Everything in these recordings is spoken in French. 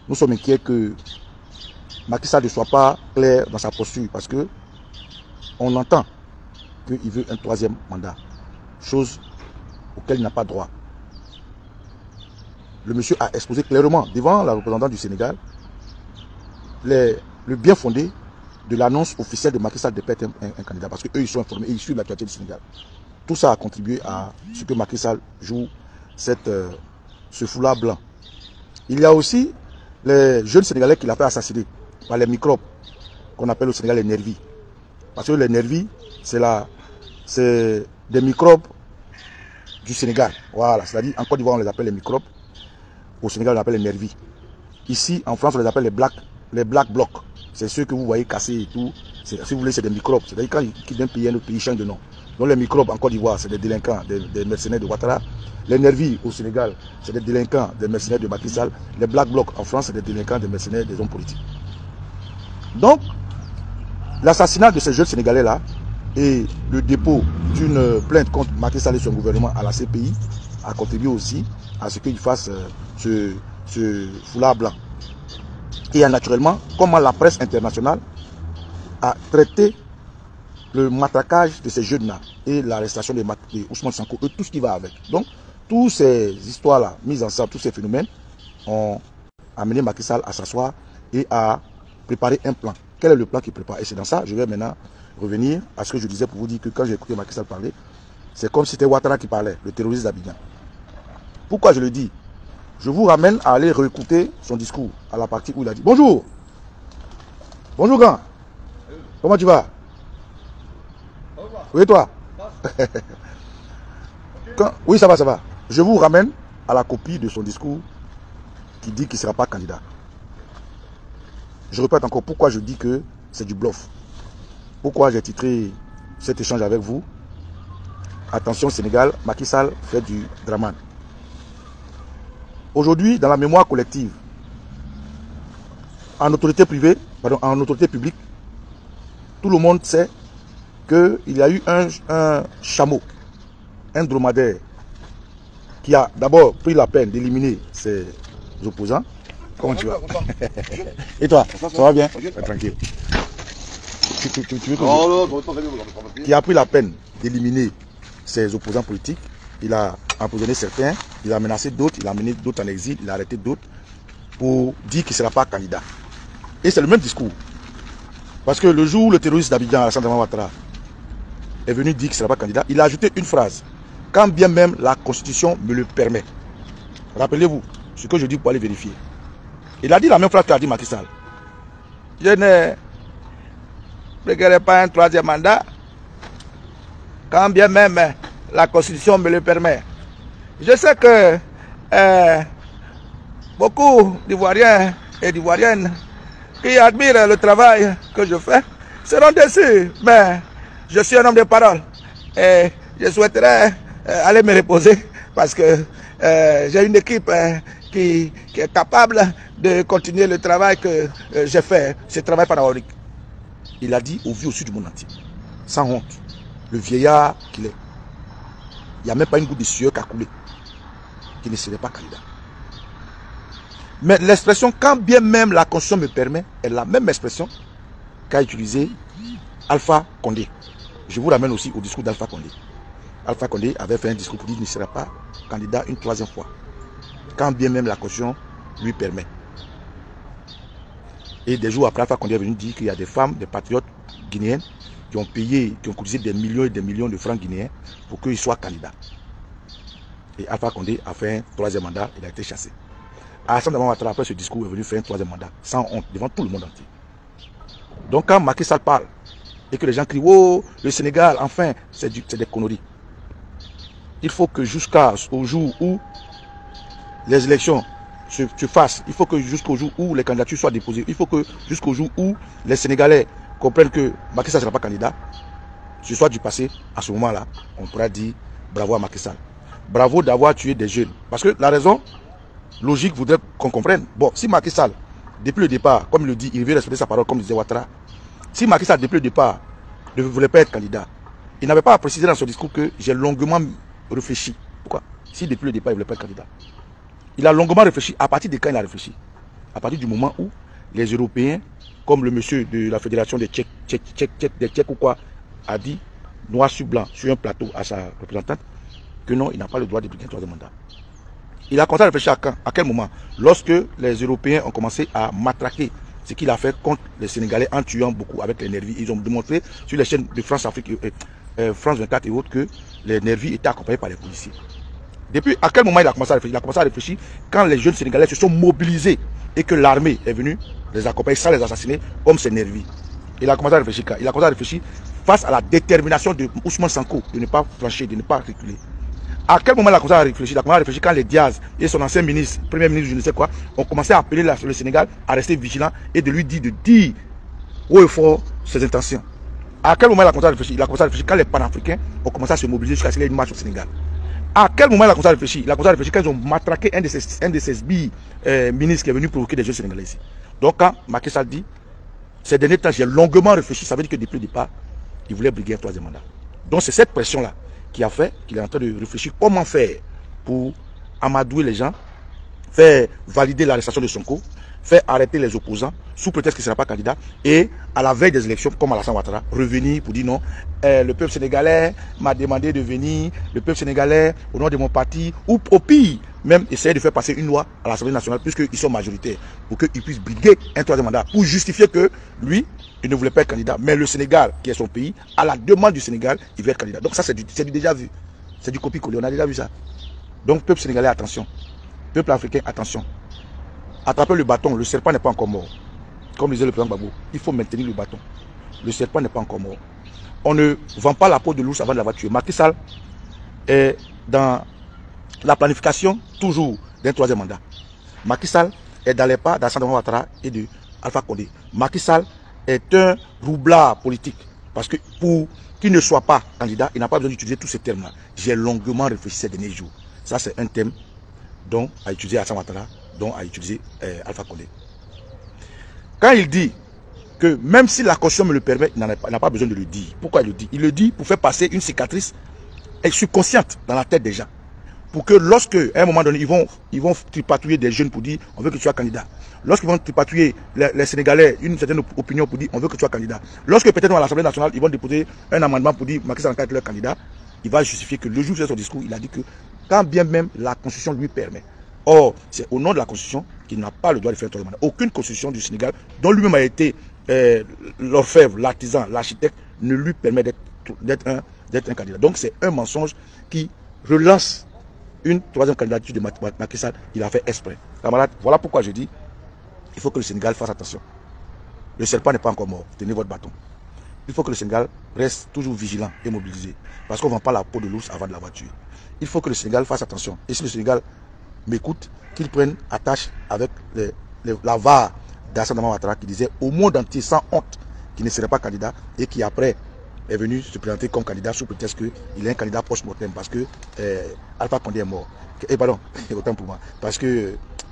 nous sommes inquiets que Macky Sall ne soit pas clair dans sa posture parce que on entend qu'il veut un troisième mandat, chose auquel il n'a pas droit. Le monsieur a exposé clairement devant la représentante du Sénégal le bien fondé de l'annonce officielle de Macky Sall de perdre un candidat parce qu'eux ils sont informés et ils suivent l'actualité du Sénégal. Tout ça a contribué à ce que Macky Sall joue ce foulard blanc. Il y a aussi les jeunes Sénégalais qu'il a fait assassiner par les microbes qu'on appelle au Sénégal les nervis. Parce que les nervis, c'est des microbes du Sénégal. Voilà, c'est-à-dire en Côte d'Ivoire on les appelle les microbes, au Sénégal on les appelle les nervis. Ici en France on les appelle les black blocs. C'est ceux que vous voyez cassés et tout. Si vous voulez, c'est des microbes. C'est-à-dire quand ils quittent un pays, un autre pays, ils changent de nom. Donc les microbes en Côte d'Ivoire, c'est des délinquants, des mercenaires de Ouattara. Les nervis au Sénégal, c'est des délinquants, des mercenaires de Macky Sall. Les black blocs en France, c'est des délinquants, des mercenaires, des hommes politiques. Donc, l'assassinat de ces jeunes Sénégalais-là et le dépôt d'une plainte contre Macky Sall et son gouvernement à la CPI a contribué aussi à ce qu'il fasse ce foulard blanc. Et naturellement, comment la presse internationale a traité le matraquage de ces jeunes-là et l'arrestation de Ousmane Sonko et tout ce qui va avec. Donc, toutes ces histoires-là, mises ensemble, tous ces phénomènes, ont amené Macky Sall à s'asseoir et à préparer un plan. Quel est le plan qu'il prépare? Et c'est dans ça, je vais maintenant revenir à ce que je disais pour vous dire que quand j'ai écouté Macky Sall parler, c'est comme si c'était Ouattara qui parlait, le terroriste d'Abidjan. Pourquoi je le dis? Je vous ramène à aller réécouter son discours à la partie où il a dit « Bonjour, bonjour grand, comment tu vas? Oui toi? Oui ça va, ça va. » Je vous ramène à la copie de son discours qui dit qu'il ne sera pas candidat. Je répète encore pourquoi je dis que c'est du bluff. Pourquoi j'ai titré cet échange avec vous. Attention Sénégal, Macky Sall fait du drama. Aujourd'hui, dans la mémoire collective, en autorité privée, pardon, en autorité publique, tout le monde sait qu'il y a eu un chameau, un dromadaire, qui a d'abord pris la peine d'éliminer ses opposants. Comment tu vas? Et toi, ça va bien? Tranquille. Tu veux que qui a pris la peine d'éliminer ses opposants politiques. Il a emprisonné certains, il a menacé d'autres, il a mené d'autres en exil, il a arrêté d'autres pour dire qu'il ne sera pas candidat. Et c'est le même discours. Parce que le jour où le terroriste d'Abidjan, Alassane Ouattara, est venu dire qu'il ne sera pas candidat, il a ajouté une phrase. Quand bien même la Constitution me le permet. Rappelez-vous ce que je dis pour aller vérifier. Il a dit la même phrase qu'a dit Macky Sall. Je ne regrette pas un troisième mandat. Quand bien même la Constitution me le permet. Je sais que beaucoup d'Ivoiriens et d'Ivoiriennes qui admirent le travail que je fais seront déçus. Mais je suis un homme de parole et je souhaiterais aller me reposer parce que j'ai une équipe qui est capable de continuer le travail que j'ai fait, ce travail pharaonique. Il a dit au vu au sud du monde entier, sans honte, le vieillard qu'il est. Il n'y a même pas une goutte de sueur qui a coulé, qui ne serait pas candidat. Mais l'expression « quand bien même la Constitution me permet » est la même expression qu'a utilisé Alpha Condé. Je vous ramène aussi au discours d'Alpha Condé. Alpha Condé avait fait un discours pour dire qu'il ne sera pas candidat une troisième fois. Quand bien même la Constitution lui permet. Et des jours après, Alpha Condé est venu dire qu'il y a des femmes, des patriotes guinéennes qui ont payé, qui ont cotisé des millions et des millions de francs guinéens pour qu'ils soient candidats. Et Alpha Condé a fait un troisième mandat, il a été chassé. Alassane Ouattara, après ce discours, est venu faire un troisième mandat, sans honte, devant tout le monde entier. Donc quand Macky Sall parle, et que les gens crient, oh, le Sénégal, enfin, c'est des conneries. Il faut que jusqu'au jour où les élections se fassent, il faut que jusqu'au jour où les candidatures soient déposées, il faut que jusqu'au jour où les Sénégalais comprennent que Macky Sall ne sera pas candidat, ce soit du passé, à ce moment-là, on pourra dire bravo à Macky Sall. Bravo d'avoir tué des jeunes. Parce que la raison logique voudrait qu'on comprenne. Bon, si Macky Sall, depuis le départ, comme il le dit, il veut respecter sa parole, comme disait Ouattara, si Macky Sall, depuis le départ, ne voulait pas être candidat, il n'avait pas à préciser dans son discours que j'ai longuement réfléchi. Pourquoi? Si depuis le départ, il ne voulait pas être candidat. Il a longuement réfléchi. À partir de quand il a réfléchi? à partir du moment où les Européens, comme le monsieur de la Fédération des Tchèques ou quoi, a dit, noir sur blanc, sur un plateau à sa représentante, que non, il n'a pas le droit de briguer un troisième mandat. Il a commencé à réfléchir à quel moment? Lorsque les Européens ont commencé à matraquer ce qu'il a fait contre les Sénégalais en tuant beaucoup avec les nervis. Ils ont démontré sur les chaînes de France Afrique, France 24 et autres que les nervis étaient accompagnés par les policiers. Depuis à quel moment il a commencé à réfléchir? Il a commencé à réfléchir quand les jeunes Sénégalais se sont mobilisés et que l'armée est venue les accompagner sans les assassiner comme ces nervis. Il a commencé à réfléchir quand? Il a commencé à réfléchir face à la détermination de Ousmane Sanko de ne pas franchir, de ne pas reculer. À quel moment il a commencé à réfléchir? Il a commencé à réfléchir quand les Diaz et son ancien ministre, premier ministre, je ne sais quoi, ont commencé à appeler le Sénégal à rester vigilant et de lui dire haut et fort ses intentions. À quel moment il a commencé à réfléchir? Il a commencé à réfléchir quand les panafricains ont commencé à se mobiliser jusqu'à ce qu'il y ait une marche au Sénégal. À quel moment il a commencé à réfléchir? Il a commencé à réfléchir quand ils ont matraqué un de ses ministres qui est venu provoquer des jeunes Sénégalais ici. Donc quand Macky Sall dit, ces derniers temps j'ai longuement réfléchi, ça veut dire que depuis le départ, il voulait briguer un troisième mandat. Donc c'est cette pression-là qui a fait qu'il est en train de réfléchir comment faire pour amadouer les gens, faire valider l'arrestation de Sonko, faire arrêter les opposants sous prétexte qu'il ne sera pas candidat et à la veille des élections, comme Alassane Ouattara, revenir pour dire non, le peuple sénégalais m'a demandé de venir, le peuple sénégalais au nom de mon parti, ou au pire, même essayer de faire passer une loi à l'Assemblée nationale puisqu'ils sont majoritaires pour qu'ils puissent briguer un troisième mandat pour justifier que lui, il ne voulait pas être candidat. Mais le Sénégal, qui est son pays, à la demande du Sénégal, il veut être candidat. Donc ça, c'est du déjà vu. C'est du copie-coller, on a déjà vu ça. Donc peuple sénégalais, attention. Peuple africain, attention. Attrapez le bâton, le serpent n'est pas encore mort. Comme disait le président Gbagbo, il faut maintenir le bâton. Le serpent n'est pas encore mort. On ne vend pas la peau de l'ours avant de l'avoir tué. Macky Sall est dans la planification toujours d'un troisième mandat. Macky Sall est dans les pas d'Alassane Ouattara et de Alpha Condé. Macky Sall est un roublard politique. Parce que pour qu'il ne soit pas candidat, il n'a pas besoin d'utiliser tous ces termes-là. J'ai longuement réfléchi ces derniers jours. Ça, c'est un thème dont a utilisé Alassane Ouattara, dont a utilisé Alpha Condé. Quand il dit que même si la Constitution me le permet, il n'a pas besoin de le dire. Pourquoi il le dit? Il le dit pour faire passer une cicatrice subconsciente dans la tête des gens. Pour que lorsque, à un moment donné, ils vont tripatouiller des jeunes pour dire on veut que tu sois candidat. Lorsqu'ils vont tripatouiller les Sénégalais, une certaine opinion pour dire on veut que tu sois candidat. Lorsque peut-être à l'Assemblée nationale, ils vont déposer un amendement pour dire Macky Sall est leur candidat, il va justifier que le jour de son discours, il a dit que quand bien même la Constitution lui permet. Or, c'est au nom de la Constitution qu'il n'a pas le droit de faire un troisième mandat. Aucune Constitution du Sénégal, dont lui-même a été l'orfèvre, l'artisan, l'architecte, ne lui permet d'être un candidat. Donc c'est un mensonge qui relance une troisième candidature de Macky Sall. Il a fait exprès. Camarades, voilà pourquoi je dis il faut que le Sénégal fasse attention. Le serpent n'est pas encore mort. Tenez votre bâton. Il faut que le Sénégal reste toujours vigilant et mobilisé. Parce qu'on ne vend pas la peau de l'ours avant de l'avoir tué. Il faut que le Sénégal fasse attention. Et si le Sénégal m'écoute, qu'il prenne attache avec la VAR d'Alassane Ouattara qui disait au monde entier sans honte qu'il ne serait pas candidat et qui après est venu se présenter comme candidat sous prétexte qu'il est un candidat post-mortem parce que Alpha Condé est mort. Et pardon, autant pour moi. Parce que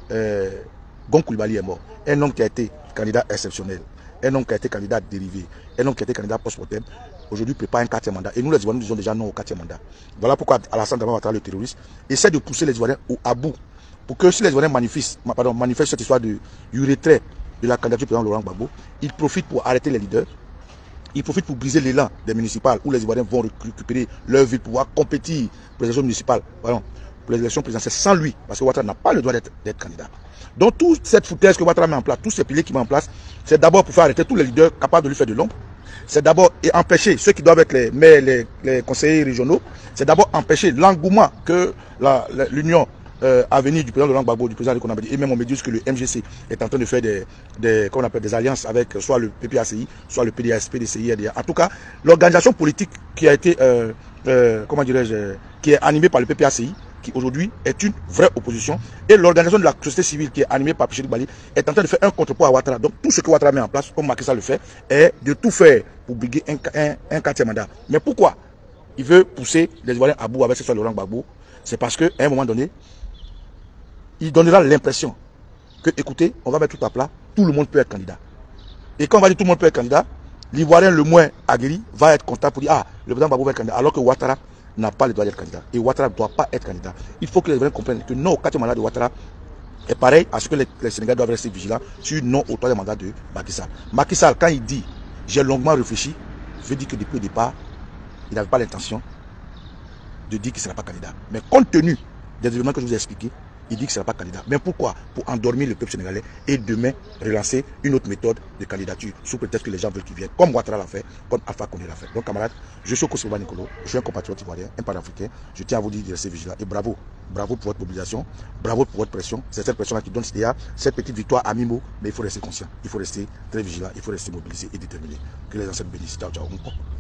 Gon Coulibaly est mort. Un homme qui a été candidat exceptionnel. Un homme qui a été candidat dérivé. Un homme qui a été candidat post-mortem. Aujourd'hui prépare un 4e mandat. Et nous les Ivoiriens disons déjà non au 4e mandat. Voilà pourquoi Alassane Ouattara, le terroriste, essaie de pousser les Ivoiriens à bout. Pour que si les Ivoiriens manifestent cette histoire du retrait de la candidature du président Laurent Gbagbo, ils profitent pour arrêter les leaders. Ils profitent pour briser l'élan des municipales où les Ivoiriens vont récupérer leur ville pour pouvoir compétir pour les élections municipales, pardon, pour les élections présidentielles sans lui, parce que Ouattara n'a pas le droit d'être candidat. Donc toute cette foutaise que Ouattara met en place, tous ces piliers qu'il met en place, c'est d'abord pour faire arrêter tous les leaders capables de lui faire de l'ombre. C'est d'abord empêcher ceux qui doivent être les maires, les conseillers régionaux. C'est d'abord empêcher l'engouement que l'union à venir du président Laurent Gbagbo, du président de Konabedi, et même on me dit que le MGC est en train de faire des alliances avec soit le PPACI, soit le PDS, PDCI, RDA. En tout cas, l'organisation politique qui a été, comment dirais-je, qui est animée par le PPACI, qui aujourd'hui est une vraie opposition, et l'organisation de la société civile qui est animée par Pichel Bali est en train de faire un contrepoids à Ouattara. Donc tout ce que Ouattara met en place, comme Macky Sall le fait, est de tout faire pour briguer un 4e mandat. Mais pourquoi il veut pousser les Ivoiriens à bout avec ce soit Laurent Gbagbo? C'est parce qu'à un moment donné, il donnera l'impression que, écoutez, on va mettre tout à plat, tout le monde peut être candidat. Et quand on va dire tout le monde peut être candidat, l'Ivoirien le moins aguerri va être content pour dire, ah, le président Gbagbo va être candidat, alors que Ouattara n'a pas le droit d'être candidat. Et Ouattara ne doit pas être candidat. Il faut que les Ivoiriens comprennent que non, au 4e mandat de Ouattara, Et pareil à ce que les Sénégalais doivent rester vigilants sur non au troisième mandat de Macky Sall. Macky Sall, quand il dit « j'ai longuement réfléchi », je veux dire que depuis le départ, il n'avait pas l'intention de dire qu'il ne sera pas candidat. Mais compte tenu des éléments que je vous ai expliqués, il dit qu'il ne sera pas candidat. Mais pourquoi? Pour endormir le peuple sénégalais et demain relancer une autre méthode de candidature sous prétexte que les gens veulent qu'il vienne. Comme Ouattara l'a fait, comme Alpha Condé l'a fait. Donc camarades, je suis Kossoba Nicolo, je suis un compatriote ivoirien, un panafricain. Je tiens à vous dire de rester vigilant et bravo. Bravo pour votre mobilisation, bravo pour votre pression. C'est cette pression-là qui donne cette petite victoire à Mimo. Mais il faut rester conscient, il faut rester très vigilant, il faut rester mobilisé et déterminé. Que les ancêtres bénissent. Ciao, ciao.